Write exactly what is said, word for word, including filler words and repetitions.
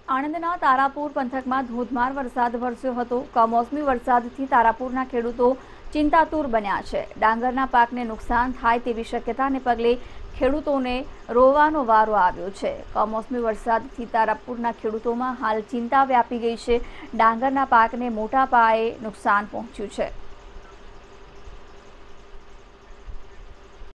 આણંદના તારાપુર પંથકમાં ધોધમાર વરસાદ વરસ્યો હતો। કમોસમી વરસાદથી તારાપુરના ખેડૂતો ચિંતાતુર બન્યા છે। ડાંગરના પાકને નુકસાન થાય તેવી શક્યતાને પગલે ખેડૂતોને રોવાનો વારો આવ્યો છે। કમોસમી વરસાદથી તારાપુરના ખેડૂતોમાં હાલ ચિંતા વ્યાપી ગઈ છે। ડાંગરના પાકને મોટા પાયે નુકસાન પહોંચ્યું છે।